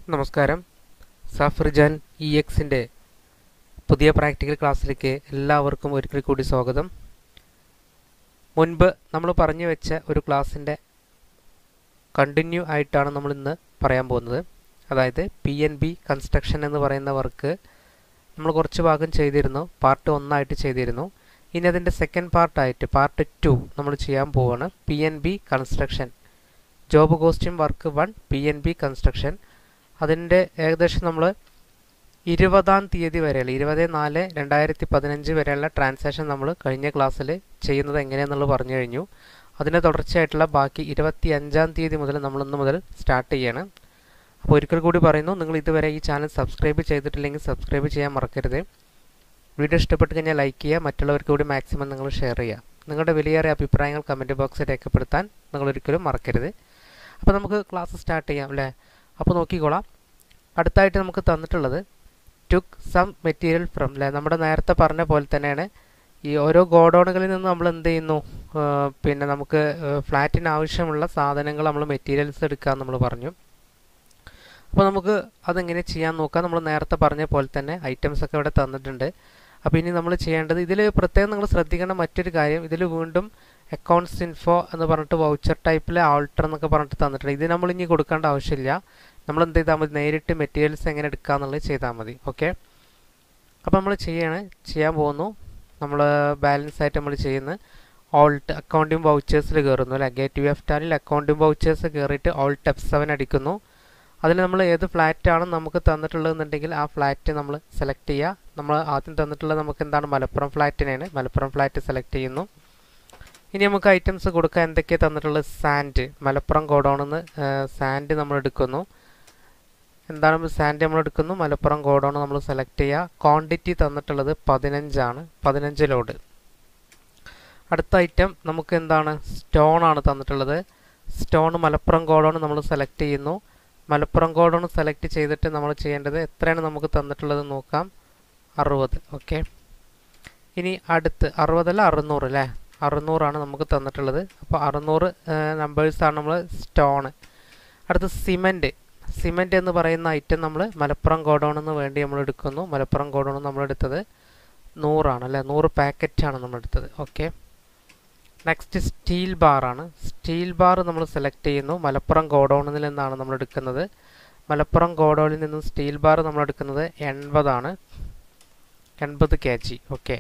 നമസ്കാരം. സാഫ്രിജാൻ ഇഎക്സിൻ്റെ പുതിയ പ്രാക്ടിക്കൽ ക്ലാസ്സിലേക്ക് എല്ലാവർക്കും ഒരിക്കൽ കൂടി സ്വാഗതം. മുൻപ് നമ്മൾ പറഞ്ഞു വെച്ച ഒരു ക്ലാസ്സിൻ്റെ കണ്ടിന്യൂ ആയിട്ടാണ് നമ്മൾ ഇന്ന് പറയാൻ പോകുന്നത്. അതായത് PNB കൺസ്ട്രക്ഷൻ എന്ന് പറയുന്ന വർക്ക് നമ്മൾ കുറച്ച് ഭാഗം ചെയ്തിരുന്നു, പാർട്ട് 1 ആയിട്ട് ചെയ്തിരുന്നു. ഇനി അതിൻ്റെ സെക്കൻഡ് പാർട്ടായിട്ട് പാർട്ട് 2 നമ്മൾ ചെയ്യാൻ പോവുകയാണ്. PNB construction job costume work 1 PNB construction. അതിൻ്റെ ഏകദേശം നമ്മൾ 20-ാം തീയതി വരെയുള്ള 20/4/2015 വരെയുള്ള ട്രാൻസാക്ഷൻ നമ്മൾ കഴിഞ്ഞ ക്ലാസ്സിൽ ചെയ്യുന്നത് എങ്ങനെയാണെന്നുള്ളത് പറഞ്ഞു കഴിഞ്ഞു. അതിൻ്റെ തുടർച്ചയായിട്ടുള്ള ബാക്കി 25-ാം തീയതി മുതൽ നമ്മൾ ഇന്ന് മുതൽ സ്റ്റാർട്ട് ചെയ്യണം. അപ്പോൾ ഒരിക്കൽ കൂടി പറയുന്നു, നിങ്ങൾ ഇതുവരെ ഈ ചാനൽ സബ്സ്ക്രൈബ് ചെയ്തിട്ടില്ലെങ്കിൽ സബ്സ്ക്രൈബ് ചെയ്യാൻ മറക്കരുത്. വീഡിയോ ഇഷ്ടപ്പെട്ട് കഴിഞ്ഞാൽ ലൈക്ക് ചെയ്യുക, മറ്റുള്ളവർക്ക് കൂടി മാക്സിമം നിങ്ങൾ ഷെയർ ചെയ്യുക. നിങ്ങളുടെ വിലയേറിയ അഭിപ്രായങ്ങൾ കമൻറ്റ് ബോക്സിൽ രേഖപ്പെടുത്താൻ നിങ്ങൾ ഒരിക്കലും മറക്കരുത്. അപ്പോൾ നമുക്ക് ക്ലാസ് സ്റ്റാർട്ട് ചെയ്യാം അല്ലേ? അപ്പോൾ നോക്കിക്കോളാം. അടുത്തായിട്ട് നമുക്ക് തന്നിട്ടുള്ളത് ടുക്ക് സം മെറ്റീരിയൽ ഫ്രം അല്ലേ, നമ്മുടെ നേരത്തെ പറഞ്ഞ പോലെ തന്നെയാണ്. ഈ ഓരോ ഗോഡൗണുകളിൽ നിന്ന് നമ്മൾ എന്ത് ചെയ്യുന്നു, പിന്നെ നമുക്ക് ഫ്ലാറ്റിന് ആവശ്യമുള്ള സാധനങ്ങൾ നമ്മൾ മെറ്റീരിയൽസ് എടുക്കാമെന്ന് നമ്മൾ പറഞ്ഞു. അപ്പോൾ നമുക്ക് അതെങ്ങനെ ചെയ്യാൻ നോക്കാം. നമ്മൾ നേരത്തെ പറഞ്ഞ പോലെ തന്നെ ഐറ്റംസ് ഒക്കെ ഇവിടെ തന്നിട്ടുണ്ട്. അപ്പോൾ ഇനി നമ്മൾ ചെയ്യേണ്ടത്, ഇതിൽ പ്രത്യേകം നിങ്ങൾ ശ്രദ്ധിക്കേണ്ട മറ്റൊരു കാര്യം, ഇതിൽ വീണ്ടും അക്കൗണ്ട്സ് ഇൻഫോ എന്ന് പറഞ്ഞിട്ട് വൗച്ചർ ടൈപ്പിൽ ആൾട്ടർ എന്നൊക്കെ പറഞ്ഞിട്ട് തന്നിട്ടുണ്ട്. ഇത് നമ്മൾ ഇനി കൊടുക്കേണ്ട ആവശ്യമില്ല. നമ്മൾ എന്ത് ചെയ്താൽ മതി, നേരിട്ട് മെറ്റീരിയൽസ് എങ്ങനെ എടുക്കുക എന്നുള്ളത് ചെയ്താൽ മതി. ഓക്കെ, അപ്പോൾ നമ്മൾ ചെയ്യാൻ പോകുന്നു. നമ്മൾ ബാലൻസ് ആയിട്ട് നമ്മൾ ചെയ്യുന്നത് ഓൾട്ട് അക്കൗണ്ടിങ് വൗച്ചേഴ്സിൽ കയറുന്നു അല്ലേ. ഗേറ്റ് വ്യൂ ഓഫ് ടാലിൽ അക്കൗണ്ടിങ് വൗച്ചേഴ്സ് കയറിയിട്ട് ഓൾട്ട് F7 അടിക്കുന്നു. അതിൽ നമ്മൾ ഏത് ഫ്ലാറ്റാണ് നമുക്ക് തന്നിട്ടുള്ളതെന്നുണ്ടെങ്കിൽ ആ ഫ്ലാറ്റ് നമ്മൾ സെലക്ട് ചെയ്യുക. നമ്മൾ ആദ്യം തന്നിട്ടുള്ളത് നമുക്ക് എന്താണ്, മലപ്പുറം ഫ്ലാറ്റിനാണ്. മലപ്പുറം ഫ്ലാറ്റ് സെലക്ട് ചെയ്യുന്നു. ഇനി നമുക്ക് ഐറ്റംസ് കൊടുക്കാൻ എന്തൊക്കെയാണ് തന്നിട്ടുള്ളത്, സാൻഡ് മലപ്പുറം ഗോഡൗണിൽ നിന്ന് സാൻഡ് നമ്മൾ എടുക്കുന്നു. എന്താണ് സാൻഡ് നമ്മൾ എടുക്കുന്നു, മലപ്പുറം ഗോഡൗൺ നമ്മൾ സെലക്ട് ചെയ്യുക. ക്വാണ്ടിറ്റി തന്നിട്ടുള്ളത് 15 ആണ്, 15 ലോഡ്. അടുത്ത ഐറ്റം നമുക്ക് എന്താണ്, സ്റ്റോൺ ആണ് തന്നിട്ടുള്ളത്. സ്റ്റോൺ മലപ്പുറം ഗോഡൗൺ നമ്മൾ സെലക്ട് ചെയ്യുന്നു. മലപ്പുറം ഗോഡൗൺ സെലക്ട് ചെയ്തിട്ട് നമ്മൾ ചെയ്യേണ്ടത് എത്രയാണ് നമുക്ക് തന്നിട്ടുള്ളത് നോക്കാം, 60. ഓക്കെ, ഇനി അടുത്ത് 60 അല്ല 600 അല്ലേ, 600 നമുക്ക് തന്നിട്ടുള്ളത്. അപ്പോൾ 600 നമ്പേഴ്സാണ് നമ്മൾ സ്റ്റോണ്. അടുത്ത് സിമെൻറ്റ് എന്ന് പറയുന്ന ഐറ്റം നമ്മൾ മലപ്പുറം ഗോഡൗണിന് വേണ്ടി നമ്മൾ എടുക്കുന്നു. മലപ്പുറം ഗോഡൗൺ നമ്മൾ എടുത്തത് 100 അല്ലേ, 100 പാക്കറ്റാണ് നമ്മൾ എടുത്തത്. ഓക്കെ, നെക്സ്റ്റ് സ്റ്റീൽ ബാറാണ്. സ്റ്റീൽ ബാർ നമ്മൾ സെലക്ട് ചെയ്യുന്നു. മലപ്പുറം ഗോഡൗണിൽ നിന്നാണ് നമ്മൾ എടുക്കുന്നത്. മലപ്പുറം ഗോഡൗണിൽ നിന്ന് സ്റ്റീൽ ബാർ നമ്മൾ എടുക്കുന്നത് 80 kg. ഓക്കെ,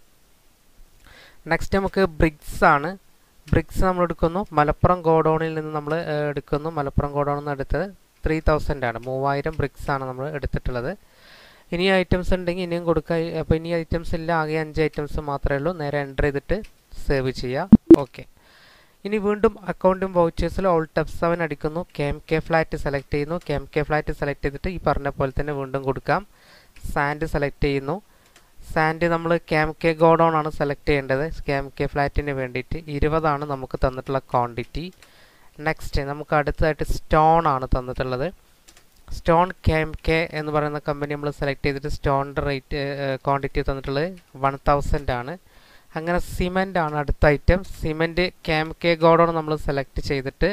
നെക്സ്റ്റ് നമുക്ക് ബ്രിക്സ് ആണ്. ബ്രിക്സ് നമ്മൾ എടുക്കുന്നു. മലപ്പുറം ഗോഡൗണിൽ നിന്ന് നമ്മൾ എടുക്കുന്നു. മലപ്പുറം ഗോഡൗണിൽ നിന്ന് എടുത്തത് 3000 ആണ്, 3000 ബ്രിക്സ് ആണ് നമ്മൾ എടുത്തിട്ടുള്ളത്. ഇനി ഐറ്റംസ് ഉണ്ടെങ്കിൽ ഇനിയും കൊടുക്കുക. അപ്പോൾ ഇനി ഐറ്റംസ് ഇല്ല, ആകെ 5 ഐറ്റംസ് മാത്രമേ ഉള്ളൂ. നേരെ എൻ്റർ ചെയ്തിട്ട് സേവ് ചെയ്യുക. ഓക്കെ, ഇനി വീണ്ടും അക്കൗണ്ടിങ് വൗച്ചേഴ്സിൽ ഓൾട്ട് F7 അടിക്കുന്നു. KMK ഫ്ലാറ്റ് സെലക്ട് ചെയ്യുന്നു. KMK ഫ്ലാറ്റ് സെലക്ട് ചെയ്തിട്ട് ഈ പറഞ്ഞ പോലെ തന്നെ വീണ്ടും കൊടുക്കാം. സാൻഡ് സെലക്ട് ചെയ്യുന്നു. സാൻഡ് നമ്മൾ KMK ഗോഡൗൺ ആണ് സെലക്ട് ചെയ്യേണ്ടത്. KMK ഫ്ലാറ്റിന് വേണ്ടിയിട്ട് 20 നമുക്ക് തന്നിട്ടുള്ള ക്വാണ്ടിറ്റി. നെക്സ്റ്റ് നമുക്ക് അടുത്തതായിട്ട് സ്റ്റോൺ ആണ് തന്നിട്ടുള്ളത്. സ്റ്റോൺ KMK എന്ന് പറയുന്ന കമ്പനി നമ്മൾ സെലക്ട് ചെയ്തിട്ട് സ്റ്റോണിൻ്റെ റേറ്റ് ക്വാണ്ടിറ്റി തന്നിട്ടുള്ളത് 1000 ആണ്. അങ്ങനെ സിമെൻ്റ് ആണ് അടുത്ത ഐറ്റം. സിമെൻറ്റ് KMK ഗോഡൗൺ നമ്മൾ സെലക്ട് ചെയ്തിട്ട്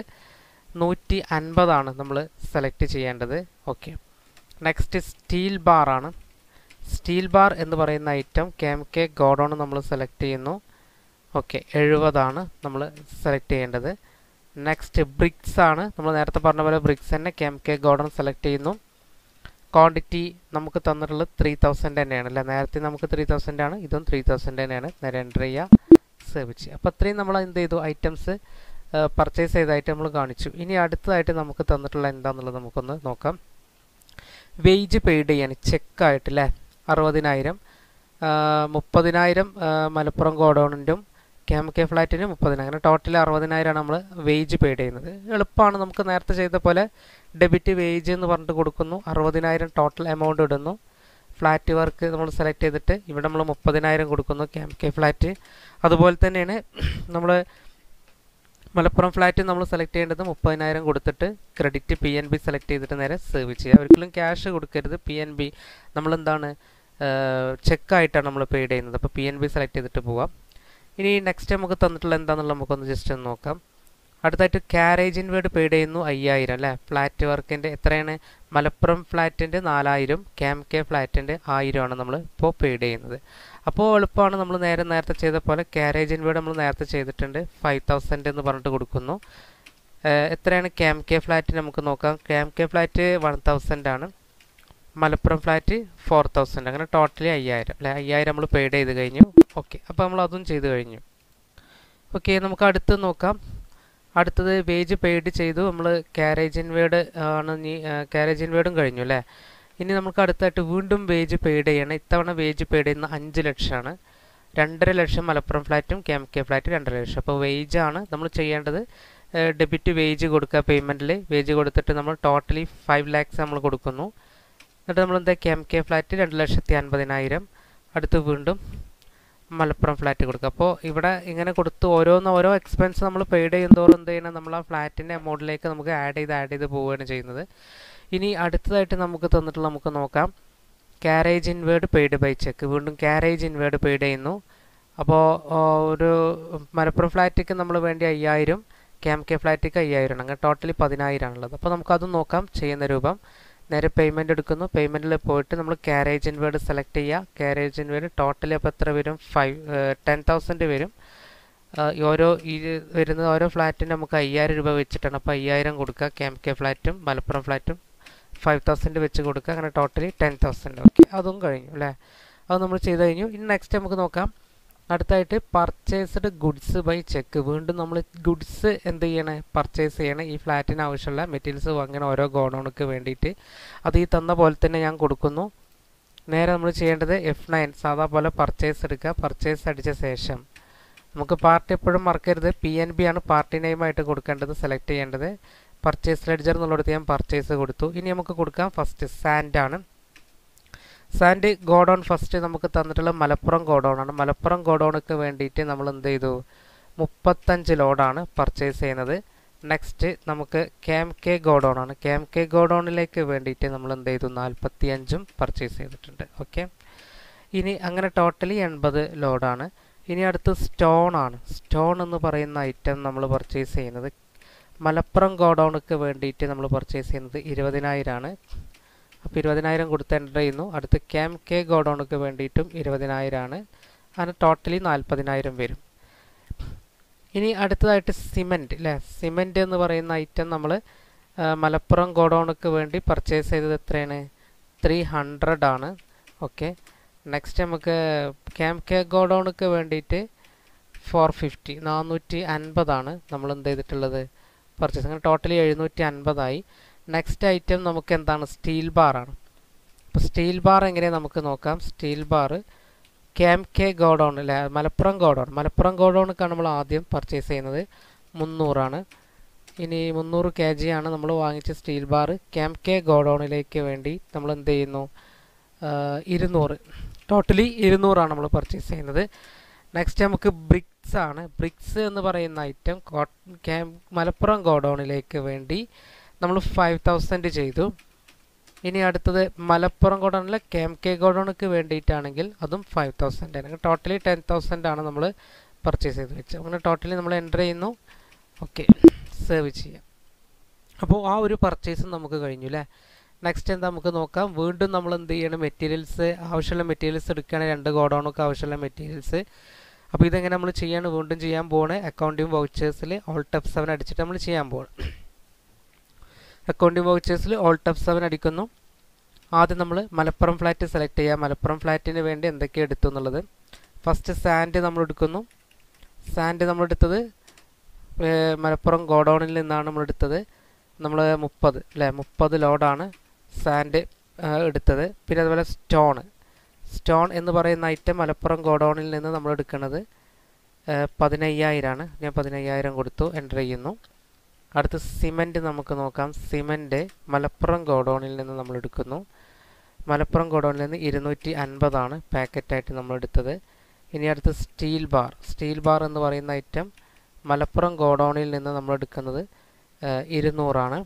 150 നമ്മൾ സെലക്ട് ചെയ്യേണ്ടത്. ഓക്കെ, നെക്സ്റ്റ് സ്റ്റീൽ ബാർ ആണ്. സ്റ്റീൽ ബാർ എന്ന് പറയുന്ന ഐറ്റം KMK ഗോഡൗൺ നമ്മൾ സെലക്ട് ചെയ്യുന്നു. ഓക്കെ, 70 നമ്മൾ സെലക്ട് ചെയ്യേണ്ടത്. നെക്സ്റ്റ് ബ്രിക്സ് ആണ്. നമ്മൾ നേരത്തെ പറഞ്ഞ പോലെ ബ്രിക്സ് തന്നെ KMK ഗോഡൗൺ സെലക്ട് ചെയ്യുന്നു. ക്വാണ്ടിറ്റി നമുക്ക് തന്നിട്ടുള്ളത് 3000 തന്നെയാണ് അല്ലേ. നേരത്തെ നമുക്ക് 3000 ആണ്, ഇതും 3000 തന്നെയാണ്. നേരെ എൻ്റർ ചെയ്യുക, സേവ് ചെയ്യുക. അപ്പോൾ അത്രയും നമ്മൾ എന്ത് ചെയ്തു, ഐറ്റംസ് പർച്ചേസ് ചെയ്തായിട്ട് നമ്മൾ കാണിച്ചു. ഇനി അടുത്തതായിട്ട് നമുക്ക് തന്നിട്ടുള്ള എന്താണെന്നുള്ളത് നമുക്കൊന്ന് നോക്കാം. വേജ് പെയ്ഡ് ചെയ്യാണ് ചെക്കായിട്ട് അല്ലേ, 60,000, 30,000 മലപ്പുറം ഗോഡൗണിൻ്റെയും KMK ഫ്ലാറ്റിന് 30,000, അങ്ങനെ ടോട്ടൽ 60,000 നമ്മൾ വേജ് പെയ്ഡ് ചെയ്യുന്നത്. എളുപ്പമാണ്. നമുക്ക് നേരത്തെ ചെയ്ത പോലെ ഡെബിറ്റ് വേജ് എന്ന് പറഞ്ഞിട്ട് കൊടുക്കുന്നു. 60,000 ടോട്ടൽ എമൗണ്ട് ഇടുന്നു. ഫ്ലാറ്റ് വർക്ക് നമ്മൾ സെലക്ട് ചെയ്തിട്ട് ഇവിടെ നമ്മൾ 30,000 കൊടുക്കുന്നു KMK ഫ്ലാറ്റ്. അതുപോലെ തന്നെയാണ് നമ്മൾ മലപ്പുറം ഫ്ലാറ്റ് നമ്മൾ സെലക്ട് ചെയ്യേണ്ടത് 30,000 കൊടുത്തിട്ട് ക്രെഡിറ്റ് PNB സെലക്ട് ചെയ്തിട്ട് നേരെ സേവ് ചെയ്യുക. ഒരിക്കലും ക്യാഷ് കൊടുക്കരുത്. PNB നമ്മളെന്താണ് ചെക്കായിട്ടാണ് നമ്മൾ പെയ്ഡ് ചെയ്യുന്നത്. അപ്പോൾ PNB സെലക്ട് ചെയ്തിട്ട് പോവാം. ഇനി നെക്സ്റ്റ് നമുക്ക് തന്നിട്ടുള്ള എന്താണെന്നുള്ളത് നമുക്കൊന്ന് ജസ്റ്റ് ഒന്ന് നോക്കാം. അടുത്തായിട്ട് കാരേജ് ഇൻവേർഡ് പെയ്ഡ് ചെയ്യുന്നു 5000 അല്ലേ. ഫ്ലാറ്റ് വർക്കിൻ്റെ എത്രയാണ്? മലപ്പുറം ഫ്ലാറ്റിൻ്റെ 4000, കെ ഫ്ലാറ്റിൻ്റെ 1000 ആണ് നമ്മൾ ഇപ്പോൾ പെയ്ഡ് ചെയ്യുന്നത്. അപ്പോൾ എളുപ്പമാണ്. നമ്മൾ നേരത്തെ ചെയ്ത പോലെ കാരേജ് ഇൻവേർഡ് നമ്മൾ നേരത്തെ ചെയ്തിട്ടുണ്ട്. 5000 എന്ന് പറഞ്ഞിട്ട് കൊടുക്കുന്നു. എത്രയാണ് കെ ഫ്ലാറ്റ്? നമുക്ക് നോക്കാം. കെ ഫ്ലാറ്റ് 1000 ആണ്, മലപ്പുറം ഫ്ലാറ്റ് 4000. അങ്ങനെ ടോട്ടലി 5000 അല്ലേ. 5000 നമ്മൾ പെയ്ഡ് ചെയ്ത് കഴിഞ്ഞു. ഓക്കെ, അപ്പോൾ നമ്മൾ അതും ചെയ്ത് കഴിഞ്ഞു. ഓക്കെ, നമുക്ക് അടുത്ത് നോക്കാം. അടുത്തത് വേജ് പെയ്ഡ് ചെയ്തു. നമ്മൾ കാരേജ് ഇൻവേർഡ് ആണ്. കാരേജ് ഇൻവേർഡും കഴിഞ്ഞു അല്ലേ. ഇനി നമുക്ക് അടുത്തായിട്ട് വീണ്ടും വേജ് പെയ്ഡ് ചെയ്യണം. ഇത്തവണ വേജ് പെയ്ഡ് ചെയ്യുന്ന 5 ലക്ഷമാണ്. 2.5 ലക്ഷം മലപ്പുറം ഫ്ലാറ്റും കെ ഫ്ലാറ്റ് 2.5 ലക്ഷം. അപ്പോൾ വേജാണ് നമ്മൾ ചെയ്യേണ്ടത്. ഡെബിറ്റ് വേജ് കൊടുക്കുക. പേയ്മെൻറ്റിൽ വേജ് കൊടുത്തിട്ട് നമ്മൾ ടോട്ടലി 5 lakhs നമ്മൾ കൊടുക്കുന്നു. എന്നിട്ട് നമ്മൾ എന്താ കെ ഫ്ലാറ്റ് 2,50,000. അടുത്ത് വീണ്ടും മലപ്പുറം ഫ്ലാറ്റ് കൊടുക്കുക. അപ്പോൾ ഇവിടെ ഇങ്ങനെ കൊടുത്ത് ഓരോ എക്സ്പെൻസ് നമ്മൾ പെയ്ഡ് ചെയ്യുന്നതോറും എന്ത് ചെയ്യണം? നമ്മൾ ആ ഫ്ലാറ്റിൻ്റെ എമൗണ്ടിലേക്ക് നമുക്ക് ആഡ് ചെയ്ത് പോവുകയാണ് ചെയ്യുന്നത്. ഇനി അടുത്തതായിട്ട് നമുക്ക് തന്നിട്ടുള്ള നമുക്ക് നോക്കാം. Carriage inward paid by cheque. വീണ്ടും കാരേജ് ഇൻവേർഡ് പെയ്ഡ് ചെയ്യുന്നു. അപ്പോൾ ഒരു മലപ്പുറം ഫ്ലാറ്റിക്ക് നമ്മൾ വേണ്ടി 5000, കെ ഫ്ലാറ്റിക്ക് 5000 ആണ്. അങ്ങനെ ടോട്ടലി 10000 ആണുള്ളത്. അപ്പോൾ നമുക്കതും നോക്കാം. ചെയ്യുന്ന രൂപം നേരെ പേയ്മെൻറ്റ് എടുക്കുന്നു. പേയ്മെൻറ്റിൽ പോയിട്ട് നമ്മൾ കാരേജ് ഇൻവേർഡ് സെലക്ട് ചെയ്യുക. കാരേജ് ഇൻവേർഡ് ടോട്ടലി അപ്പോൾ എത്ര വരും? 10,000 വരും. വരുന്ന ഓരോ ഫ്ലാറ്റിന് നമുക്ക് 5000 രൂപ വെച്ചിട്ടാണ്. അപ്പോൾ 5000 കൊടുക്കുക. കെ ഫ്ലാറ്റും മലപ്പുറം ഫ്ലാറ്റും 5000 വെച്ച് കൊടുക്കുക. അങ്ങനെ ടോട്ടലി 10,000. ഓക്കെ, അതും കഴിഞ്ഞു അല്ലേ. അത് നമ്മൾ ചെയ്ത് കഴിഞ്ഞു. ഇനി നെക്സ്റ്റ് നമുക്ക് നോക്കാം. അടുത്തായിട്ട് പർച്ചേസ്ഡ് ഗുഡ്സ് ബൈ ചെക്ക്. വീണ്ടും നമ്മൾ ഗുഡ്സ് എന്ത് ചെയ്യണം? പർച്ചേസ് ചെയ്യണം. ഈ ഫ്ലാറ്റിന് ആവശ്യമുള്ള മെറ്റീരിയൽസ് വാങ്ങണം ഓരോ ഗോഡൗണുക്ക് വേണ്ടിയിട്ട്. അത് ഈ തന്ന പോലെ തന്നെ ഞാൻ കൊടുക്കുന്നു. നേരെ നമ്മൾ ചെയ്യേണ്ടത് F9 സാധാ പോലെ പർച്ചേസ് എടുക്കുക. പർച്ചേസ് അടിച്ച ശേഷം നമുക്ക് പാർട്ടി എപ്പോഴും മറക്കരുത്. PNB ആണ് പാർട്ടി നെയിമായിട്ട് കൊടുക്കേണ്ടത്, സെലക്ട് ചെയ്യേണ്ടത്. പർച്ചേസ് ലെഡ്ജർ എന്നുള്ളിടത്ത് ഞാൻ പർച്ചേസ് കൊടുത്തു. ഇനി നമുക്ക് കൊടുക്കാം ഫസ്റ്റ് സാൻഡ് ആണ്. സാൻഡ് ഗോഡൗൺ ഫസ്റ്റ് നമുക്ക് തന്നിട്ടുള്ള മലപ്പുറം ഗോഡൗൺ ആണ്. മലപ്പുറം ഗോഡൗണുക്ക് വേണ്ടിയിട്ട് നമ്മൾ എന്ത് ചെയ്തു? 35 ലോഡാണ് പർച്ചേസ് ചെയ്യുന്നത്. നെക്സ്റ്റ് നമുക്ക് കെ ഗോഡൗൺ ആണ്. കെ ഗോഡൗണിലേക്ക് വേണ്ടിയിട്ട് നമ്മൾ എന്ത് ചെയ്തു? 45 പർച്ചേസ് ചെയ്തിട്ടുണ്ട്. ഓക്കെ, ഇനി അങ്ങനെ ടോട്ടലി 80 ലോഡാണ്. ഇനി അടുത്ത് സ്റ്റോൺ ആണ്. സ്റ്റോൺ എന്ന് പറയുന്ന ഐറ്റം നമ്മൾ പർച്ചേസ് ചെയ്യുന്നത് മലപ്പുറം ഗോഡൗണുക്ക് വേണ്ടിയിട്ട് നമ്മൾ പർച്ചേസ് ചെയ്യുന്നത് 20,000 ആണ്. അപ്പോൾ 20,000 കൊടുത്ത് എൻ്റർ ചെയ്യുന്നു. അടുത്ത് കെ ഗോഡൗണുക്ക് വേണ്ടിയിട്ടും 20,000 ആണ്. അങ്ങനെ ടോട്ടലി 40,000 വരും. ഇനി അടുത്തതായിട്ട് സിമെൻറ്റ് അല്ലേ. സിമെൻറ്റ് എന്ന് പറയുന്ന ഐറ്റം നമ്മൾ മലപ്പുറം ഗോഡൗണുക്ക് വേണ്ടി പർച്ചേസ് ചെയ്തത് എത്രയാണ്? 300 ആണ്. ഓക്കെ, നെക്സ്റ്റ് നമുക്ക് കെ ഗോഡൗണുക്ക് വേണ്ടിയിട്ട് 450 ആണ് നമ്മൾ എന്ത് ചെയ്തിട്ടുള്ളത്? പർച്ചേസ്. അങ്ങനെ ടോട്ടലി 750 ആയി. നെക്സ്റ്റ് ഐറ്റം നമുക്ക് എന്താണ്? സ്റ്റീൽ ബാറാണ്. അപ്പോൾ സ്റ്റീൽ ബാർ എങ്ങനെ നമുക്ക് നോക്കാം. സ്റ്റീൽ ബാർ കെ ഗോഡൗൺ അല്ലേ, മലപ്പുറം ഗോഡൗണൊക്കെയാണ് നമ്മൾ ആദ്യം പർച്ചേസ് ചെയ്യുന്നത്. 300 ആണ്. ഇനി 300 kg ആണ് നമ്മൾ വാങ്ങിച്ച സ്റ്റീൽ ബാർ. കെ ഗോഡൗണിലേക്ക് വേണ്ടി നമ്മൾ എന്ത് ചെയ്യുന്നു? 200. ടോട്ടലി 200 ആണ് നമ്മൾ പർച്ചേസ് ചെയ്യുന്നത്. നെക്സ്റ്റ് നമുക്ക് ബ്രിക്സ് ആണ്. ബ്രിക്സ് എന്ന് പറയുന്ന ഐറ്റം മലപ്പുറം ഗോഡൗണിലേക്ക് വേണ്ടി നമ്മൾ 5000 ചെയ്തു. ഇനി അടുത്തത് മലപ്പുറം ഗോഡൗണിലെ കെ ഗോഡൗണുക്ക് വേണ്ടിയിട്ടാണെങ്കിൽ അതും 5000 ആണ്. ടോട്ടലി 10,000 ആണ് നമ്മൾ പർച്ചേസ് ചെയ്ത് വെച്ചത്. അങ്ങനെ ടോട്ടലി നമ്മൾ എൻ്റർ ചെയ്യുന്നു. ഓക്കെ, സേവ് ചെയ്യാം. അപ്പോൾ ആ ഒരു പർച്ചേസും നമുക്ക് കഴിഞ്ഞു അല്ലേ. നെക്സ്റ്റ് എന്താ നമുക്ക് നോക്കാം. വീണ്ടും നമ്മൾ എന്ത് ചെയ്യണം? മെറ്റീരിയൽസ്, ആവശ്യമുള്ള മെറ്റീരിയൽസ് എടുക്കുകയാണ്. 2 ഗോഡൗണൊക്കെ ആവശ്യമുള്ള മെറ്റീരിയൽസ്. അപ്പോൾ ഇതെങ്ങനെ നമ്മൾ ചെയ്യാണ്? വീണ്ടും ചെയ്യാൻ പോകണേ. അക്കൗണ്ടിങ് വൗച്ചേഴ്സിൽ Alt F7 അടിച്ചിട്ട് നമ്മൾ ചെയ്യാൻ പോകണം. അക്കൗണ്ടിങ് വൗച്ചേഴ്സിൽ Alt F7 അടിക്കുന്നു. ആദ്യം നമ്മൾ മലപ്പുറം ഫ്ലാറ്റ് സെലക്ട് ചെയ്യുക. മലപ്പുറം ഫ്ലാറ്റിന് വേണ്ടി എന്തൊക്കെയാണ് എടുത്തു എന്നുള്ളത്. ഫസ്റ്റ് സാൻഡ് നമ്മൾ എടുക്കുന്നു. സാൻഡ് നമ്മളെടുത്തത് മലപ്പുറം ഗോഡൗണിൽ നിന്നാണ് നമ്മളെടുത്തത്. നമ്മൾ 30 അല്ലേ, 30 ലോഡാണ് സാൻഡ് എടുത്തത്. പിന്നെ അതുപോലെ സ്റ്റോൺ എന്ന് പറയുന്ന ഐറ്റം മലപ്പുറം ഗോഡൗണിൽ നിന്ന് നമ്മൾ എടുക്കുന്നത് 15,000 ആണ്. ഞാൻ 15,000 കൊടുത്തു, എൻ്റർ ചെയ്യുന്നു. അടുത്ത് സിമെൻറ്റ് നമുക്ക് നോക്കാം. സിമെൻറ്റ് മലപ്പുറം ഗോഡൗണിൽ നിന്ന് നമ്മൾ എടുക്കുന്നു. മലപ്പുറം ഗോഡൗണിൽ നിന്ന് 250 ആണ് പാക്കറ്റായിട്ട് നമ്മൾ എടുത്തത്. ഇനി അടുത്ത് സ്റ്റീൽ ബാർ എന്ന് പറയുന്ന ഐറ്റം മലപ്പുറം ഗോഡൗണിൽ നിന്ന് നമ്മൾ എടുക്കുന്നത് 200 ആണ്.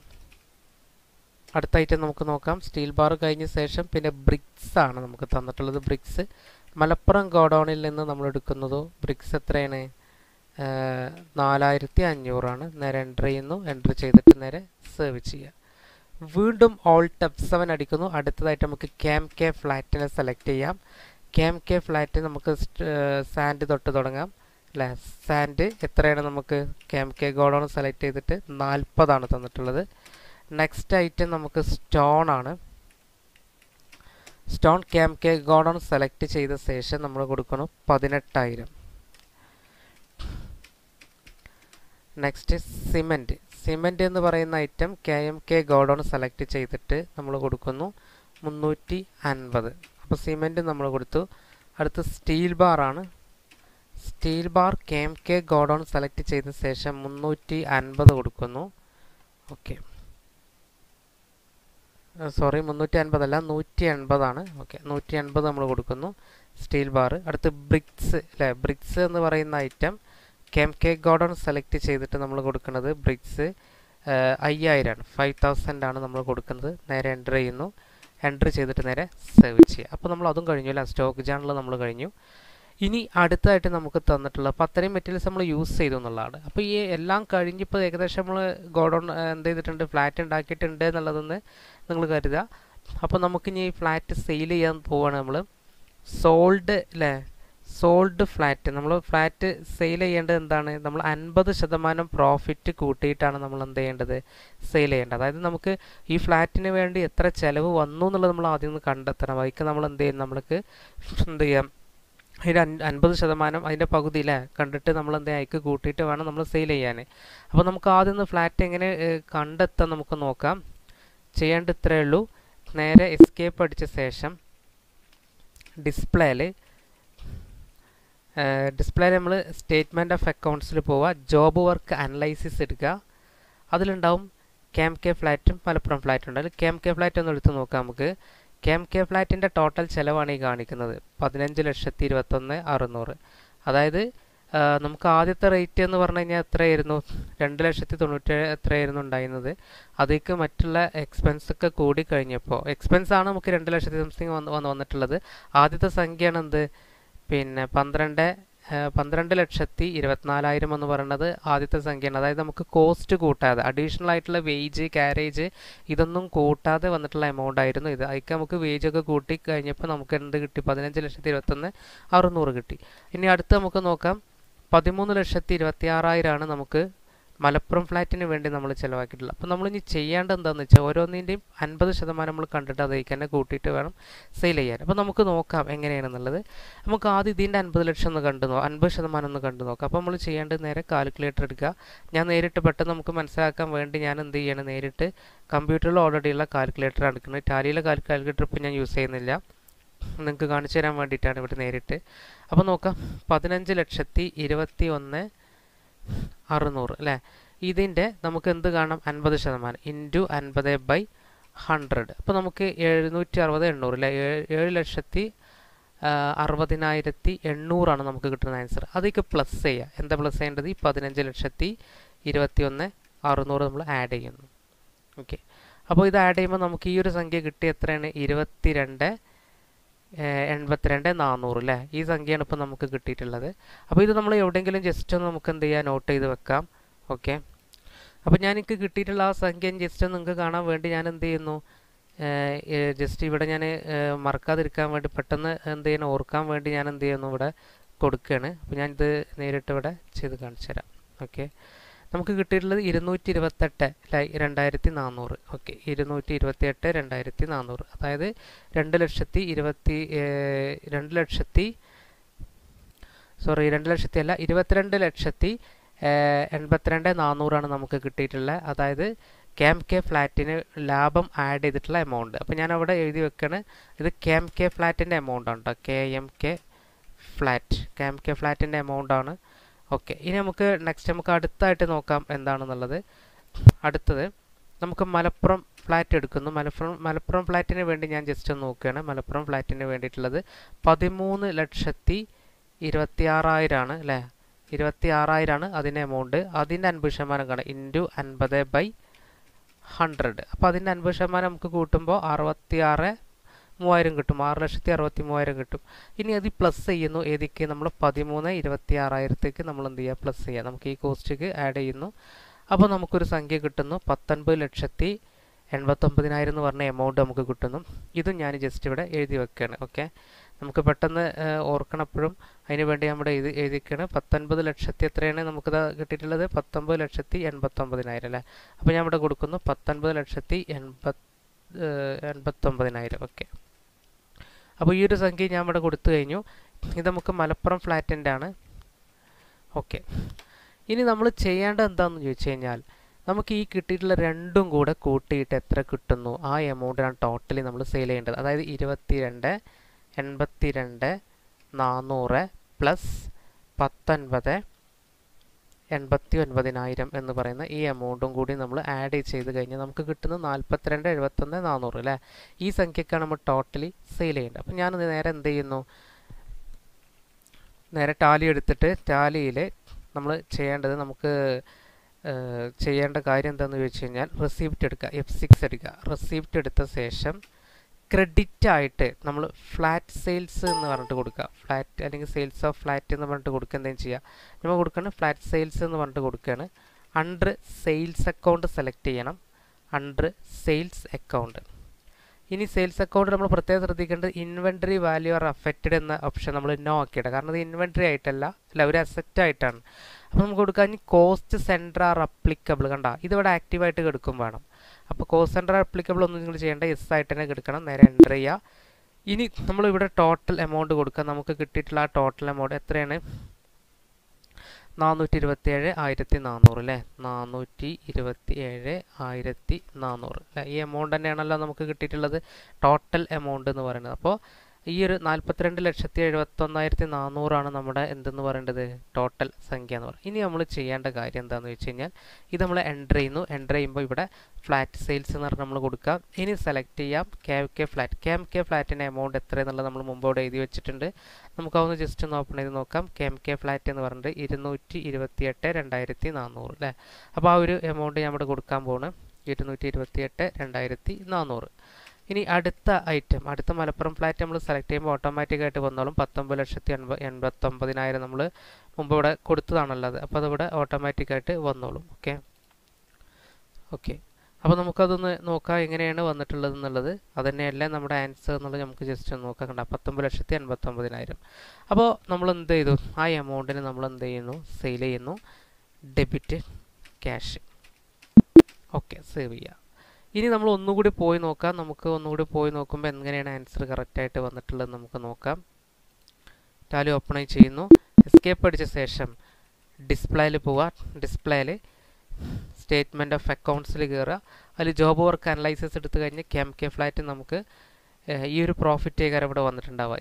അടുത്ത ഐറ്റം നമുക്ക് നോക്കാം. സ്റ്റീൽ ബാർ കഴിഞ്ഞ ശേഷം പിന്നെ ബ്രിക്സ് ആണ് നമുക്ക് തന്നിട്ടുള്ളത്. ബ്രിക്സ് മലപ്പുറം ഗോഡൗണിൽ നിന്ന് നമ്മൾ എടുക്കുന്നത് ബ്രിക്സ് എത്രയാണ്? 4500 നേരെ എൻ്റർ ചെയ്യുന്നു. എൻ്റർ ചെയ്തിട്ട് നേരെ സേവ് ചെയ്യുക. വീണ്ടും ഓൾട്ട് F7 അടിക്കുന്നു. അടുത്തതായിട്ട് നമുക്ക് KMK ഫ്ലാറ്റിനെ സെലക്ട് ചെയ്യാം. KMK ഫ്ലാറ്റ് നമുക്ക് സാൻഡ് തൊട്ട് തുടങ്ങാം അല്ലേ. സാൻഡ് എത്രയാണ് നമുക്ക് KMK ഗോഡൗൺ സെലക്ട് ചെയ്തിട്ട് 40 തന്നിട്ടുള്ളത്. നെക്സ്റ്റ് ഐറ്റം നമുക്ക് സ്റ്റോൺ ആണ്. സ്റ്റോൺ KMK ഗോഡൗൺ സെലക്ട് ചെയ്ത ശേഷം നമ്മൾ കൊടുക്കണം 18,000. Next cement. സിമെൻറ്റ് എന്ന് പറയുന്ന ഐറ്റം KMK ഗോഡൗൺ സെലക്ട് ചെയ്തിട്ട് നമ്മൾ കൊടുക്കുന്നു 350. അപ്പോൾ സിമെൻറ്റ് നമ്മൾ കൊടുത്തു. അടുത്ത് സ്റ്റീൽ ബാർ ആണ്. Steel bar KMK godown select ചെയ്ത ശേഷം 350 കൊടുക്കുന്നു. ഓക്കെ, സോറി 350 അല്ല 180 ആണ്. ഓക്കെ, 180 നമ്മൾ കൊടുക്കുന്നു സ്റ്റീൽ ബാർ. അടുത്ത് ബ്രിക്സ് അല്ലേ. ബ്രിക്സ് എന്ന് പറയുന്ന ഐറ്റം KMK ഗോഡൗൺ സെലക്ട് ചെയ്തിട്ട് നമ്മൾ കൊടുക്കുന്നത് ബ്രിക്സ് 5000 ആണ്. 5000 ആണ് നമ്മൾ കൊടുക്കുന്നത്. നേരെ എൻ്റർ ചെയ്യുന്നു. എൻ്റർ ചെയ്തിട്ട് നേരെ സേവ് ചെയ്യുക. അപ്പോൾ നമ്മൾ അതും കഴിഞ്ഞു അല്ല. സ്റ്റോക്ക് ജേണൽ നമ്മൾ കഴിഞ്ഞു. ഇനി അടുത്തായിട്ട് നമുക്ക് തന്നിട്ടുള്ള അപ്പോൾ അത്രയും മെറ്റീരിയൽസ് നമ്മൾ യൂസ് ചെയ്തു എന്നുള്ളതാണ്. അപ്പോൾ ഈ എല്ലാം കഴിഞ്ഞിപ്പോൾ ഏകദേശം നമ്മൾ ഗോഡൗൺ എന്ത് ചെയ്തിട്ടുണ്ട്, ഫ്ലാറ്റ് ഉണ്ടാക്കിയിട്ടുണ്ട് എന്നുള്ളതെന്ന് നിങ്ങൾ കരുതുക. അപ്പോൾ നമുക്കിനി ഈ ഫ്ലാറ്റ് സെയിൽ ചെയ്യാൻ പോവുകയാണ് നമ്മൾ. സോൾഡ് അല്ലേ. സോൾഡ് ഫ്ലാറ്റ് നമ്മൾ ഫ്ലാറ്റ് സെയിൽ ചെയ്യേണ്ടത് എന്താണ്, നമ്മൾ 50% പ്രോഫിറ്റ് കൂട്ടിയിട്ടാണ് നമ്മൾ എന്ത് ചെയ്യേണ്ടത്, സെയിൽ ചെയ്യേണ്ടത്. അതായത് നമുക്ക് ഈ ഫ്ലാറ്റിന് വേണ്ടി എത്ര ചിലവ് വന്നു എന്നുള്ളത് നമ്മൾ ആദ്യം ഒന്ന് കണ്ടെത്തണം. അതിക്ക് നമ്മൾ എന്ത് ചെയ്യും, നമ്മൾക്ക് എന്ത് ചെയ്യാം, അതിൻ്റെ 50% അതിൻ്റെ പകുതി അല്ലേ കണ്ടിട്ട് നമ്മൾ എന്ത് അതിക്ക് കൂട്ടിയിട്ട് വേണം നമ്മൾ സെയിൽ ചെയ്യാൻ. അപ്പോൾ നമുക്ക് ആദ്യം ഒന്ന് ഫ്ലാറ്റ് എങ്ങനെ കണ്ടെത്താൻ നമുക്ക് നോക്കാം. ചെയ്യേണ്ട ഇത്രയേ ഉള്ളൂ. നേരെ എസ്കേപ്പ് അടിച്ച ശേഷം ഡിസ്പ്ലേയിൽ നമ്മൾ സ്റ്റേറ്റ്മെൻറ്റ് ഓഫ് അക്കൗണ്ട്സിൽ പോവുക. ജോബ് വർക്ക് അനലൈസിസ് എടുക്കുക. അതിലുണ്ടാവും KMK ഫ്ലാറ്റും മലപ്പുറം ഫ്ലാറ്റും ഉണ്ട്. അതിൽ KMK ഫ്ലാറ്റ് ഒന്ന് എടുത്ത് നോക്കാം നമുക്ക്. KMK ഫ്ലാറ്റിൻ്റെ ടോട്ടൽ ചിലവാണ് ഈ കാണിക്കുന്നത് 15,21,600. അതായത് നമുക്ക് ആദ്യത്തെ റേറ്റ് എന്ന് പറഞ്ഞു കഴിഞ്ഞാൽ എത്രയായിരുന്നു, 2,90,000 എത്രയായിരുന്നു ഉണ്ടായിരുന്നത്. അതിലേക്ക് മറ്റുള്ള എക്സ്പെൻസൊക്കെ കൂടി കഴിഞ്ഞപ്പോൾ എക്സ്പെൻസാണ് നമുക്ക് 2,00,000 സംതിങ് വന്നിട്ടുള്ളത്. ആദ്യത്തെ സംഖ്യയാണ് എന്ത്, പിന്നെ 12,24,000 എന്ന് പറയുന്നത് ആദ്യത്തെ സംഖ്യയാണ്. അതായത് നമുക്ക് കോസ്റ്റ് കൂട്ടാതെ അഡീഷണൽ ആയിട്ടുള്ള വേജ്, കാരേജ് ഇതൊന്നും കൂട്ടാതെ വന്നിട്ടുള്ള എമൗണ്ട് ആയിരുന്നു ഇത്. അതിക്ക് നമുക്ക് വേജൊക്കെ കൂട്ടി കഴിഞ്ഞപ്പോൾ നമുക്ക് എന്ത് കിട്ടി, 15,21,600 കിട്ടി. ഇനി അടുത്ത് നമുക്ക് നോക്കാം, 13,26,000 നമുക്ക് മലപ്പുറം ഫ്ലാറ്റിന് വേണ്ടി നമ്മൾ ചിലവാക്കിയിട്ടുള്ളത്. അപ്പോൾ നമ്മളിനി ചെയ്യേണ്ടത് എന്താണെന്ന് വെച്ചാൽ ഓരോന്നിൻ്റെയും 50% നമ്മൾ കണ്ടിട്ട് അതിലേക്ക് തന്നെ കൂട്ടിയിട്ട് വേണം സെയിൽ ചെയ്യാൻ. അപ്പോൾ നമുക്ക് നോക്കാം എങ്ങനെയാണെന്നുള്ളത്. നമുക്ക് ആദ്യം ഇതിൻ്റെ 50 ലക്ഷം ഒന്ന് 50% ഒന്ന് കണ്ടു നോക്കാം. അപ്പോൾ നമ്മൾ ചെയ്യേണ്ടത് നേരെ കാൽക്കുലേറ്റർ എടുക്കുക. ഞാൻ നേരിട്ട് പെട്ടെന്ന് നമുക്ക് മനസ്സിലാക്കാൻ വേണ്ടി ഞാൻ എന്ത് ചെയ്യണം, നേരിട്ട് കമ്പ്യൂട്ടറിൽ ഓൾറെഡി ഉള്ള കാൽക്കുലേറ്റർ എടുക്കുന്നത്. ടാലിയിലെ കാൽക്കുലേറ്റർ ഇപ്പോൾ ഞാൻ യൂസ് ചെയ്യുന്നില്ല, നിങ്ങൾക്ക് കാണിച്ചു തരാൻ വേണ്ടിയിട്ടാണ് ഇവിടെ നേരിട്ട്. അപ്പോൾ നോക്കാം, 15,21,600 അല്ലേ. ഇതിൻ്റെ നമുക്ക് എന്ത് കാണാം, 50% ഇൻറ്റു 50/100. അപ്പോൾ നമുക്ക് 760,800 അല്ലേ, 7,60,800 നമുക്ക് കിട്ടുന്ന ആൻസർ. അതൊക്കെ പ്ലസ് ചെയ്യുക. എന്താ പ്ലസ് ചെയ്യേണ്ടത്, ഈ 15,21,600 നമ്മൾ ആഡ് ചെയ്യുന്നു. ഓക്കെ, അപ്പോൾ ഇത് ആഡ് ചെയ്യുമ്പോൾ നമുക്ക് ഈ ഒരു സംഖ്യ കിട്ടി. എത്രയാണ്, 22,82,400 അല്ലേ. ഈ സംഖ്യയാണ് ഇപ്പോൾ നമുക്ക് കിട്ടിയിട്ടുള്ളത്. അപ്പോൾ ഇത് നമ്മൾ എവിടെയെങ്കിലും ജസ്റ്റ് ഒന്ന് നമുക്ക് എന്ത് ചെയ്യാം, നോട്ട് ചെയ്ത് വെക്കാം. ഓക്കെ, അപ്പോൾ ഞാൻ എനിക്ക് കിട്ടിയിട്ടുള്ള ആ സംഖ്യ ജസ്റ്റ് നിങ്ങൾക്ക് കാണാൻ വേണ്ടി ഞാൻ എന്ത് ചെയ്യുന്നു, ജസ്റ്റ് ഇവിടെ ഞാൻ മറക്കാതിരിക്കാൻ വേണ്ടി പെട്ടെന്ന് എന്ത് ചെയ്യണം, ഓർക്കാൻ വേണ്ടി ഞാൻ എന്ത് ചെയ്യുന്നു, ഇവിടെ കൊടുക്കുകയാണ്. അപ്പോൾ ഞാനിത് നേരിട്ട് ഇവിടെ ചെയ്ത് കാണിച്ചു തരാം. ഓക്കെ, നമുക്ക് കിട്ടിയിട്ടുള്ളത് 228,2400. ഓക്കെ, 228,2400 അതായത് 22,82,400 നമുക്ക് കിട്ടിയിട്ടുള്ളത്. അതായത് KMK ഫ്ലാറ്റിന് ലാഭം ആഡ് ചെയ്തിട്ടുള്ള എമൗണ്ട്. അപ്പോൾ ഞാൻ അവിടെ എഴുതി വെക്കുകയാണ്, ഇത് KMK ഫ്ലാറ്റിൻ്റെ എമൗണ്ട് ആണ് കേട്ടോ. KMK ഫ്ലാറ്റിൻ്റെ എമൗണ്ട് ആണ്. ഓക്കെ, ഇനി നമുക്ക് നെക്സ്റ്റ് നമുക്ക് അടുത്തായിട്ട് നോക്കാം എന്താണെന്നുള്ളത്. അടുത്തത് നമുക്ക് മലപ്പുറം ഫ്ലാറ്റ് എടുക്കുന്നു. മലപ്പുറം ഫ്ലാറ്റിന് വേണ്ടി ഞാൻ ജസ്റ്റ് ഒന്ന് നോക്കുകയാണ്. മലപ്പുറം ഫ്ലാറ്റിന് വേണ്ടിയിട്ടുള്ളത് 13,26,000 ആണ് അല്ലേ. 26,000 അതിൻ്റെ എമൗണ്ട്. അതിൻ്റെ 50% കാണാം, ഇൻറ്റു 50/100. അപ്പോൾ അതിൻ്റെ 50% നമുക്ക് കൂട്ടുമ്പോൾ 66,300 3000 കിട്ടും. 6,63,000 കിട്ടും. ഇനി അത് പ്ലസ് ചെയ്യുന്നു ഏതൊക്കെ നമ്മൾ 13,26,000ത്തേക്ക് നമ്മൾ എന്ത് ചെയ്യുക പ്ലസ് ചെയ്യുക. നമുക്ക് ഈ കോസ്റ്റിക്ക് ആഡ് ചെയ്യുന്നു. അപ്പോൾ നമുക്കൊരു സംഖ്യ കിട്ടുന്നു 19,89,000 എന്ന് പറഞ്ഞ എമൗണ്ട് നമുക്ക് കിട്ടുന്നു. ഇതും ഞാൻ ജസ്റ്റ് ഇവിടെ എഴുതി വെക്കുകയാണ്. ഓക്കെ, നമുക്ക് പെട്ടെന്ന് ഓർക്കണപ്പോഴും അതിന് വേണ്ടി നമ്മുടെ ഇത് എഴുതിക്കുകയാണ്. 19 ലക്ഷത്തി എത്രയാണ് നമുക്കിത് കിട്ടിയിട്ടുള്ളത്? 19,89,000 അല്ലേ. അപ്പോൾ ഞാൻ ഇവിടെ കൊടുക്കുന്നു 19,89,000. ഓക്കെ, അപ്പോൾ ഈ ഒരു സംഖ്യ ഞാൻ ഇവിടെ കൊടുത്തു കഴിഞ്ഞു. ഇത് നമുക്ക് മലപ്പുറം ഫ്ലാറ്റിൻ്റെ ആണ്. ഓക്കെ, ഇനി നമ്മൾ ചെയ്യേണ്ടത് എന്താണെന്ന് ചോദിച്ചു കഴിഞ്ഞാൽ നമുക്ക് ഈ കിട്ടിയിട്ടുള്ള രണ്ടും കൂടെ കൂട്ടിയിട്ട് എത്ര കിട്ടുന്നു ആ എമൗണ്ടാണ് ടോട്ടലി നമ്മൾ സെയിൽ ചെയ്യേണ്ടത്. അതായത് 22,82,400 പ്ലസ് 19,89,000 എന്ന് പറയുന്ന ഈ എമൗണ്ടും കൂടി നമ്മൾ ആഡ് ചെയ്ത് കഴിഞ്ഞാൽ നമുക്ക് കിട്ടുന്നത് 42,71,400 അല്ലേ. ഈ സംഖ്യക്കാണ് നമ്മൾ ടോട്ടലി സെയിൽ ചെയ്യേണ്ടത്. അപ്പം ഞാൻ നേരെ എന്ത് ചെയ്യുന്നു, നേരെ ടാലി എടുത്തിട്ട് ടാലിയിൽ നമ്മൾ ചെയ്യേണ്ടത്, നമുക്ക് ചെയ്യേണ്ട കാര്യം എന്താണെന്ന് ചോദിച്ചു കഴിഞ്ഞാൽ റെസിപ്റ്റ് എടുക്കുക, F6 എടുക്കുക. റെസിപ്റ്റ് എടുത്ത ശേഷം ക്രെഡിറ്റ് ആയിട്ട് നമ്മൾ ഫ്ലാറ്റ് സെയിൽസ് എന്ന് പറഞ്ഞിട്ട് കൊടുക്കുക. ഫ്ലാറ്റ് അല്ലെങ്കിൽ സെയിൽസ് ഓഫ് ഫ്ലാറ്റ് എന്ന് പറഞ്ഞിട്ട് കൊടുക്കുക. എന്തെങ്കിലും ചെയ്യുക, നമ്മൾ കൊടുക്കുകയാണ് ഫ്ലാറ്റ് സെയിൽസ് എന്ന് പറഞ്ഞിട്ട് കൊടുക്കുകയാണ്. അണ്ടർ സെയിൽസ് അക്കൗണ്ട് സെലക്ട് ചെയ്യണം, അണ്ടർ സെയിൽസ് അക്കൗണ്ട്. ഇനി സെയിൽസ് അക്കൗണ്ട് നമ്മൾ പ്രത്യേകം ശ്രദ്ധിക്കേണ്ടത് ഇൻവെൻറ്ററി വാല്യൂ ആർ അഫക്റ്റഡ് എന്ന ഓപ്ഷൻ നമ്മൾ നോ ആക്കിയിടാം. കാരണം ഇത് ഇൻവെൻറ്ററി ആയിട്ടല്ല, അല്ല ഒരു അസറ്റ് ആയിട്ടാണ്. അപ്പോൾ നമുക്ക് കൊടുക്കുക ഇനി കോസ്റ്റ് സെൻറ്റർ ആർ അപ്ലിക്കബിൾ. കണ്ട ഇതിവിടെ ആക്റ്റീവായിട്ട് എടുക്കും വേണം. അപ്പോൾ കോസ്റ്റ് സെൻറ്റർ അപ്ലിക്കബിൾ ഒന്നും നിങ്ങൾ ചെയ്യേണ്ട, യെസ് ആയിട്ട് തന്നെ എടുക്കണം. നേരെ എൻ്റർ ചെയ്യുക. ഇനി നമ്മളിവിടെ ടോട്ടൽ എമൗണ്ട് കൊടുക്കുക. നമുക്ക് കിട്ടിയിട്ടുള്ള ആ ടോട്ടൽ എമൗണ്ട് എത്രയാണ്? 427,400 അല്ലേ. 427,400 അല്ലേ. ഈ എമൗണ്ട് തന്നെയാണല്ലോ നമുക്ക് കിട്ടിയിട്ടുള്ളത് ടോട്ടൽ എമൗണ്ട് എന്ന് പറയുന്നത്. അപ്പോൾ ഈ ഒരു 42,71,400 നമ്മുടെ എന്തെന്ന് പറയേണ്ടത് ടോട്ടൽ സംഖ്യ എന്ന് പറയുന്നത്. ഇനി നമ്മൾ ചെയ്യേണ്ട കാര്യം എന്താണെന്ന് വെച്ച് കഴിഞ്ഞാൽ ഇത് നമ്മൾ എൻ്റർ ചെയ്യുന്നു. എൻ്റർ ചെയ്യുമ്പോൾ ഇവിടെ ഫ്ലാറ്റ് സെയിൽസ് എന്ന് പറഞ്ഞാൽ നമ്മൾ കൊടുക്കാം. ഇനി സെലക്ട് ചെയ്യാം KMK ഫ്ലാറ്റ്. KMK ഫ്ലാറ്റിൻ്റെ എമൗണ്ട് എത്രയെന്നുള്ളത് നമ്മൾ മുമ്പോടെ എഴുതി വെച്ചിട്ടുണ്ട്. നമുക്കതൊന്ന് ജസ്റ്റ് ഒന്ന് ഓപ്പൺ ചെയ്ത് നോക്കാം. KMK ഫ്ലാറ്റ് എന്ന് പറഞ്ഞിട്ട് 228,2,400 അല്ലേ. അപ്പോൾ ആ ഒരു എമൗണ്ട് ഞാൻ ഇവിടെ കൊടുക്കാൻ പോകുന്നത് 228,2,400. ഇനി അടുത്ത ഐറ്റം, അടുത്ത മലപ്പുറം ഫ്ലാറ്റ് നമ്മൾ സെലക്ട് ചെയ്യുമ്പോൾ ഓട്ടോമാറ്റിക്കായിട്ട് വന്നോളും. 19,89,000 നമ്മൾ മുമ്പ് ഇവിടെ കൊടുത്തതാണല്ലോ അത്. അപ്പോൾ അതിവിടെ ഓട്ടോമാറ്റിക്കായിട്ട് വന്നോളും. ഓക്കെ ഓക്കെ അപ്പോൾ നമുക്കതൊന്ന് നോക്കാം എങ്ങനെയാണ് വന്നിട്ടുള്ളത് എന്നുള്ളത്. അതുതന്നെയല്ലേ നമ്മുടെ ആൻസർ എന്നുള്ളത് നമുക്ക് ജസ്റ്റ് ഒന്ന് നോക്കാം. കണ്ട 19,89,000. അപ്പോൾ നമ്മൾ എന്ത് ചെയ്തു, ആ എമൗണ്ടിന് നമ്മൾ എന്ത് ചെയ്യുന്നു, സെയിൽ ചെയ്യുന്നു. Debit cash. ഓക്കെ, സേവ് ചെയ്യുക. ഇനി നമ്മൾ ഒന്നുകൂടി പോയി നോക്കാം. നമുക്ക് ഒന്നുകൂടി പോയി നോക്കുമ്പോൾ എങ്ങനെയാണ് ആൻസർ കറക്റ്റായിട്ട് വന്നിട്ടുള്ളത് നമുക്ക് നോക്കാം. ടാലി ഓപ്പൺ ചെയ്യുന്നു. എസ്കേപ്പ് അടിച്ച ശേഷം ഡിസ്പ്ലേയിൽ പോവുക. ഡിസ്പ്ലേയിൽ സ്റ്റേറ്റ്മെൻറ്റ് ഓഫ് അക്കൗണ്ട്സിൽ കയറുക. അതിൽ ജോബ് വർക്ക് അനലൈസിസ് എടുത്തു കഴിഞ്ഞ് KMK ഫ്ലാറ്റ് നമുക്ക് ഈ ഒരു പ്രോഫിറ്റ് ഏകാരം ഇവിടെ വന്നിട്ടുണ്ടാവുക.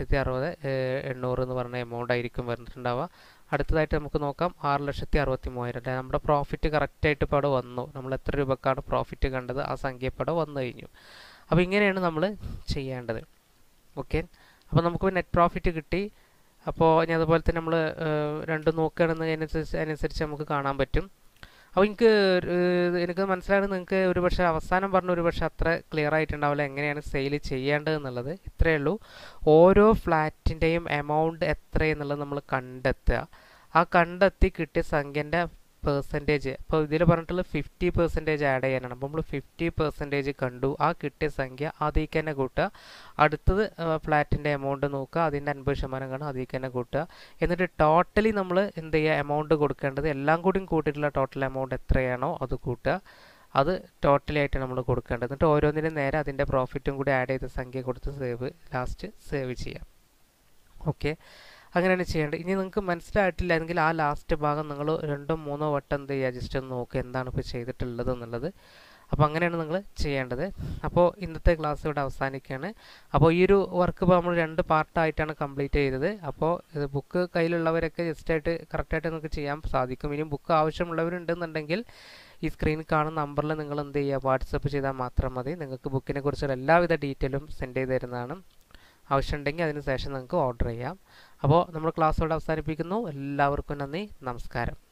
7,60,800 എന്ന് പറഞ്ഞ എമൗണ്ട് ആയിരിക്കും വന്നിട്ടുണ്ടാവുക. അടുത്തതായിട്ട് നമുക്ക് നോക്കാം 6,63,000 അല്ലേ. നമ്മുടെ പ്രോഫിറ്റ് കറക്റ്റായിട്ട് ഇപ്പോൾ അവിടെ വന്നു. നമ്മൾ എത്ര രൂപക്കാണ് പ്രോഫിറ്റ് കണ്ടത് ആ സംഖ്യ ഇപ്പോൾ അവിടെ വന്നു കഴിഞ്ഞു. അപ്പോൾ ഇങ്ങനെയാണ് നമ്മൾ ചെയ്യേണ്ടത്. ഓക്കെ, അപ്പോൾ നമുക്ക് നെറ്റ് പ്രോഫിറ്റ് കിട്ടി. അപ്പോൾ ഇനി അതുപോലെ തന്നെ നമ്മൾ രണ്ടും നോക്കുകയാണെന്ന് അനുസരിച്ച് നമുക്ക് കാണാൻ പറ്റും. അപ്പോൾ എനിക്ക് മനസ്സിലായത് നിങ്ങൾക്ക് ഒരുപക്ഷെ അവസാനം പറഞ്ഞ ഒരുപക്ഷെ അത്ര ക്ലിയർ ആയിട്ടുണ്ടാവില്ല എങ്ങനെയാണ് സെയിൽ ചെയ്യേണ്ടത് എന്നുള്ളത്. ഇത്രയേ ഉള്ളൂ. ഓരോ ഫ്ലാറ്റിൻ്റെയും എമൗണ്ട് എത്രയെന്നുള്ളത് നമ്മൾ കണ്ടെത്തുക. ആ കണ്ടെത്തി കിട്ടിയ സംഖ്യൻ്റെ പെർസെൻറ്റേജ്, അപ്പോൾ ഇതിൽ പറഞ്ഞിട്ടുള്ള 50% ആഡ് ചെയ്യാനാണ്. അപ്പോൾ നമ്മൾ 50% കണ്ടു. ആ കിട്ടിയ സംഖ്യ അതിലേക്ക് തന്നെ കൂട്ടുക. അടുത്തത് ഫ്ലാറ്റിൻ്റെ എമൗണ്ട് നോക്കുക, അതിൻ്റെ 50% കാണും, അതിലേക്ക് തന്നെ കൂട്ടുക. എന്നിട്ട് ടോട്ടലി നമ്മൾ എന്ത് ചെയ്യുക, എമൗണ്ട് കൊടുക്കേണ്ടത് എല്ലാം കൂടിയും കൂട്ടിയിട്ടുള്ള ടോട്ടൽ എമൗണ്ട് എത്രയാണോ അത് കൂട്ടുക. അത് ടോട്ടലായിട്ട് നമ്മൾ കൊടുക്കേണ്ടത്. എന്നിട്ട് ഓരോന്നിനും നേരെ അതിൻ്റെ പ്രോഫിറ്റും കൂടി ആഡ് ചെയ്ത സംഖ്യ കൊടുത്ത് ലാസ്റ്റ് സേവ് ചെയ്യാം. ഓക്കെ, അങ്ങനെയാണ് ചെയ്യേണ്ടത്. ഇനി നിങ്ങൾക്ക് മനസ്സിലായിട്ടില്ല എങ്കിൽ ആ ലാസ്റ്റ് ഭാഗം നിങ്ങൾ 2-3 വട്ടം എന്ത് ചെയ്യുക, ജസ്റ്റ് ഒന്ന് നോക്കുക എന്താണ് ഇപ്പോൾ ചെയ്തിട്ടുള്ളത് എന്നുള്ളത്. അപ്പോൾ അങ്ങനെയാണ് നിങ്ങൾ ചെയ്യേണ്ടത്. അപ്പോൾ ഇന്നത്തെ ക്ലാസ് ഇവിടെ അവസാനിക്കുകയാണ്. അപ്പോൾ ഈ ഒരു വർക്ക് ഇപ്പോൾ നമ്മൾ 2 പാർട്ടായിട്ടാണ് കംപ്ലീറ്റ് ചെയ്തത്. അപ്പോൾ ഇത് ബുക്ക് കയ്യിലുള്ളവരൊക്കെ ജസ്റ്റായിട്ട് കറക്റ്റായിട്ട് നിങ്ങൾക്ക് ചെയ്യാൻ സാധിക്കും. ഇനിയും ബുക്ക് ആവശ്യമുള്ളവരുണ്ടെന്നുണ്ടെങ്കിൽ ഈ സ്ക്രീനിൽ കാണുന്ന നമ്പറിൽ നിങ്ങൾ എന്ത് ചെയ്യുക, വാട്സപ്പ് ചെയ്താൽ മാത്രം മതി. നിങ്ങൾക്ക് ബുക്കിനെ കുറിച്ചുള്ള എല്ലാവിധ ഡീറ്റെയിലും സെൻഡ് ചെയ്ത് തരുന്നതാണ്. ആവശ്യമുണ്ടെങ്കിൽ അതിന് ശേഷം നിങ്ങൾക്ക് ഓർഡർ ചെയ്യാം. അപ്പോൾ നമ്മൾ ക്ലാസ് ഇവിടെ അവസാനിപ്പിക്കുന്നു. എല്ലാവർക്കും നന്ദി, നമസ്കാരം.